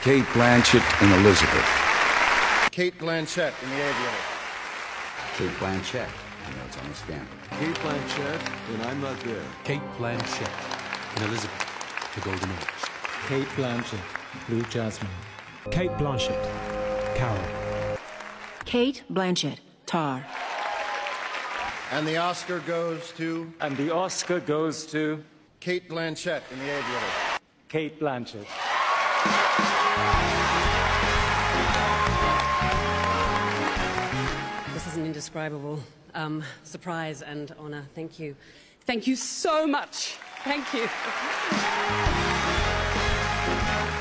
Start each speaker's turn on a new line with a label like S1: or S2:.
S1: Cate Blanchett in Elizabeth.
S2: Cate Blanchett in The Aviator.
S1: Cate Blanchett, I know it's on the stamp.
S3: Cate Blanchett in I'm Not There.
S4: Cate Blanchett in Elizabeth, The Golden Age.
S5: Cate Blanchett, Blue Jasmine.
S6: Cate Blanchett, Carol.
S7: Cate Blanchett, Tar.
S2: And the Oscar goes to...
S8: And the Oscar goes to...
S2: Cate Blanchett in The Aviator.
S8: Cate Blanchett.
S9: This is an indescribable surprise and honour. Thank you. Thank you so much. Thank you.